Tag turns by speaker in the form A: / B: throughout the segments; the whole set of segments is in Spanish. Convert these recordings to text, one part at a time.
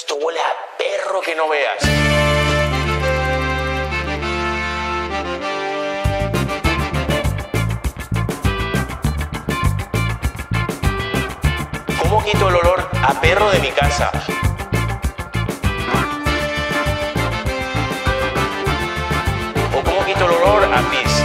A: Esto huele a perro que no veas. ¿Cómo quito el olor a perro de mi casa? ¿O cómo quito el olor a pis?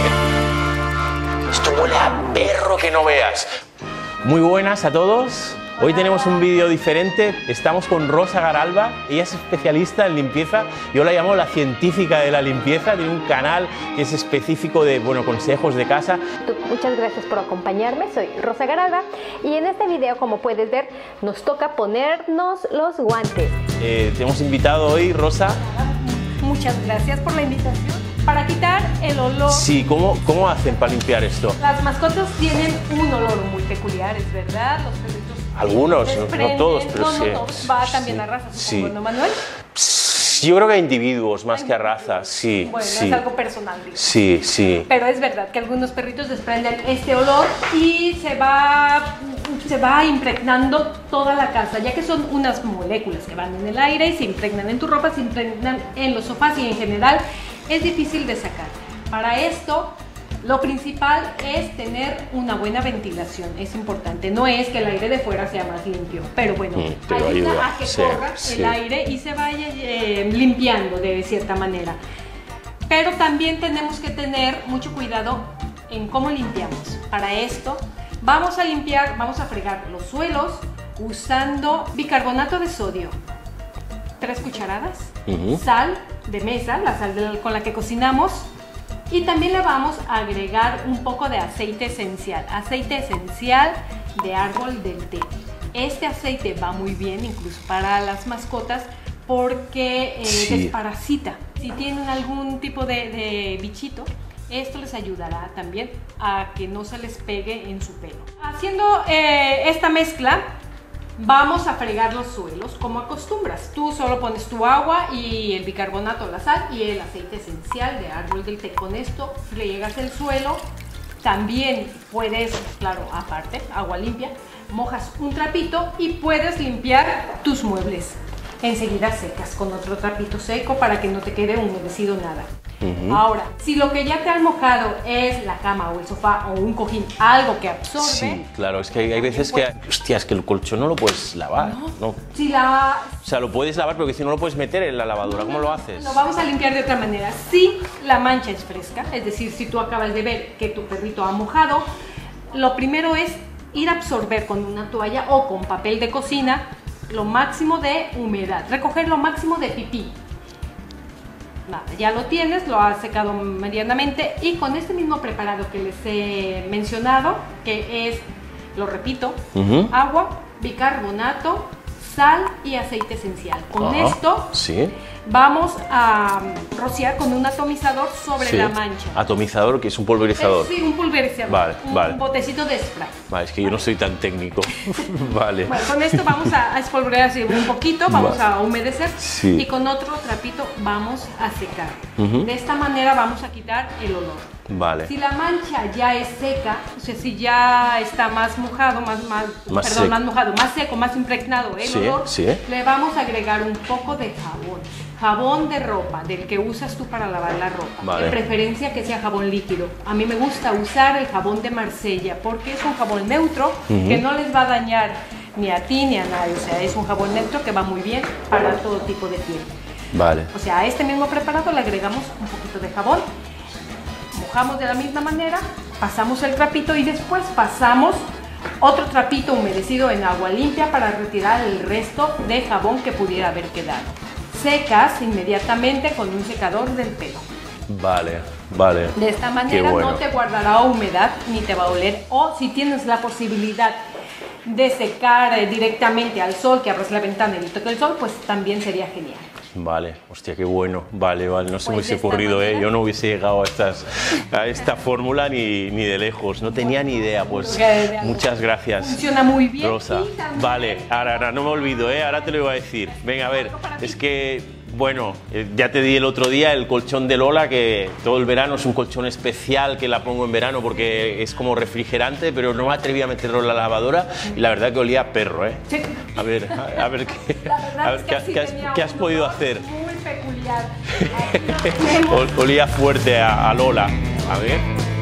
A: Esto huele a perro que no veas. Muy buenas a todos. Hoy tenemos un vídeo diferente. Estamos con Rosa Garalba. Ella es especialista en limpieza. Yo la llamo la científica de la limpieza. Tiene un canal que es específico de, consejos de casa.
B: Muchas gracias por acompañarme. Soy Rosa Garalba y en este video, como puedes ver, nos toca ponernos los guantes.
A: Te hemos invitado hoy, Rosa.
C: Muchas gracias por la invitación. Para quitar el olor.
A: Sí, ¿cómo hacen para limpiar esto?
C: Las mascotas tienen un olor muy peculiar, es verdad. Los perritos.
A: Algunos, no todos, pero sí.
C: No todos. Va también a razas, supongo, ¿no, Manuel?
A: Yo creo que a individuos más que a razas, sí.
C: Bueno,
A: sí.
C: es algo personal, digamos.
A: Sí, sí.
C: Pero es verdad que algunos perritos desprenden este olor y se va impregnando toda la casa, ya que son unas moléculas que van en el aire y se impregnan en tu ropa, se impregnan en los sofás y en general es difícil de sacar. Para esto, lo principal es tener una buena ventilación, es importante. No es que el aire de fuera sea más limpio, pero bueno, ayuda a que corra el aire y se vaya limpiando de cierta manera. Pero también tenemos que tener mucho cuidado en cómo limpiamos. Para esto, vamos a fregar los suelos usando bicarbonato de sodio, 3 cucharadas, sal de mesa, la sal con la que cocinamos, y también le vamos a agregar un poco de aceite esencial de árbol del té. Este aceite va muy bien incluso para las mascotas porque desparasita. Si tienen algún tipo de bichito, esto les ayudará también a que no se les pegue en su pelo. Haciendo esta mezcla, vamos a fregar los suelos como acostumbras. Tú solo pones tu agua y el bicarbonato, la sal y el aceite esencial de árbol del té. Con esto friegas el suelo. También puedes, claro, aparte, agua limpia, mojas un trapito y puedes limpiar tus muebles. Enseguida secas con otro trapito seco para que no te quede humedecido nada. Ahora, si lo que ya te han mojado es la cama o el sofá o un cojín, algo que absorbe.
A: Sí, claro, es que hay veces que, hostia, es que el colchón no lo puedes lavar. No.
C: Si o
A: sea, lo puedes lavar, pero que si no lo puedes meter en la lavadora, ¿cómo lo haces?
C: Lo vamos a limpiar de otra manera. Si la mancha es fresca, es decir, si tú acabas de ver que tu perrito ha mojado, lo primero es ir a absorber con una toalla o con papel de cocina lo máximo de humedad, recoger lo máximo de pipí. Nada, ya lo tienes, lo has secado medianamente y con este mismo preparado que les he mencionado, que es, lo repito, agua, bicarbonato, sal y aceite esencial. Con esto vamos a rociar con un atomizador sobre la mancha.
A: ¿Atomizador, que es un pulverizador?
C: Sí, un pulverizador. Un botecito de spray.
A: Vale, es que yo no soy tan técnico. Vale.
C: Bueno, con esto vamos a espolvorear así un poquito, vamos a humedecer y con otro trapito vamos a secar. De esta manera vamos a quitar el olor.
A: Vale.
C: Si la mancha ya es seca, o sea, si ya está más mojado, más seco, más impregnado el olor, le vamos a agregar un poco de jabón. Jabón de ropa, del que usas tú para lavar la ropa. De preferencia que sea jabón líquido. A mí me gusta usar el jabón de Marsella porque es un jabón neutro que no les va a dañar ni a ti ni a nadie. O sea, es un jabón neutro que va muy bien para todo tipo de piel.
A: Vale.
C: O sea, a este mismo preparado le agregamos un poquito de jabón. Mojamos de la misma manera, pasamos el trapito y después pasamos otro trapito humedecido en agua limpia para retirar el resto de jabón que pudiera haber quedado. Secas inmediatamente con un secador del pelo.
A: Vale, vale.
C: De esta manera no te guardará humedad ni te va a oler. O si tienes la posibilidad de secar directamente al sol, que abras la ventana y le toque el sol, pues también sería genial.
A: Vale, hostia, qué bueno. Vale, no se me hubiese ocurrido, yo no hubiese llegado a esta fórmula ni de lejos. No tenía ni idea, pues muchas gracias.
C: Funciona muy bien.
A: Rosa. Vale, ahora no me olvido, ahora te lo iba a decir. Venga, a ver, es que Bueno, ya te di el otro día el colchón de Lola, que todo el verano es un colchón especial que la pongo en verano porque es como refrigerante, pero no me atreví a meterlo en la lavadora y la verdad que olía a perro, ¿eh?
C: Sí.
A: A ver qué has podido hacer.
C: Muy peculiar.
A: Olía fuerte a Lola. A ver.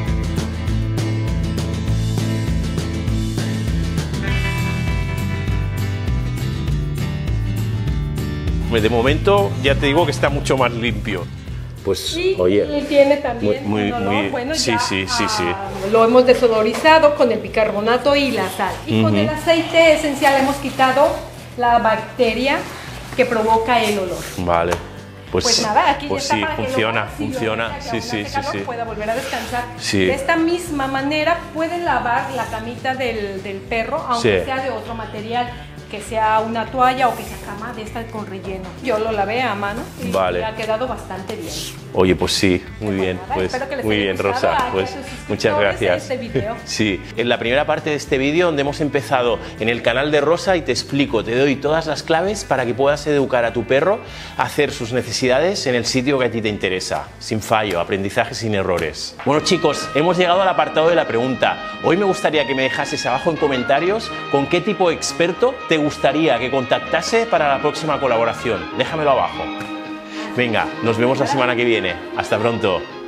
A: De momento ya te digo que está mucho más limpio. Pues,
C: Y
A: oye,
C: tiene también
A: muy,
C: un olor,
A: muy,
C: bueno,
A: sí,
C: ya,
A: sí.
C: lo hemos desodorizado con el bicarbonato y la sal. Y con el aceite esencial hemos quitado la bacteria que provoca el olor.
A: Vale.
C: Pues nada, aquí
A: pues
C: ya
A: sí,
C: está para
A: funciona,
C: que
A: funciona.
C: sí,
A: Sí.
C: pueda volver a descansar.
A: Sí.
C: De esta misma manera pueden lavar la camita del perro, aunque
A: Sí.
C: sea de otro material, que sea una toalla o que sea cama de esta con relleno. Yo lo lavé a mano y
A: Vale.
C: ha quedado bastante bien.
A: Oye, pues sí, muy bien,
C: nada,
A: pues
C: espero que les
A: muy
C: haya
A: bien,
C: gustado
A: Rosa,
C: a
A: pues
C: nuestros
A: muchas
C: suscriptores
A: gracias.
C: este video.
A: Sí, en la primera parte de este vídeo donde hemos empezado en el canal de Rosa y te explico, te doy todas las claves para que puedas educar a tu perro a hacer sus necesidades en el sitio que a ti te interesa, sin fallo, aprendizaje sin errores. Bueno chicos, hemos llegado al apartado de la pregunta. Hoy me gustaría que me dejases abajo en comentarios con qué tipo de experto te gustaría que contactase para la próxima colaboración. Déjamelo abajo. Venga, nos vemos la semana que viene. Hasta pronto.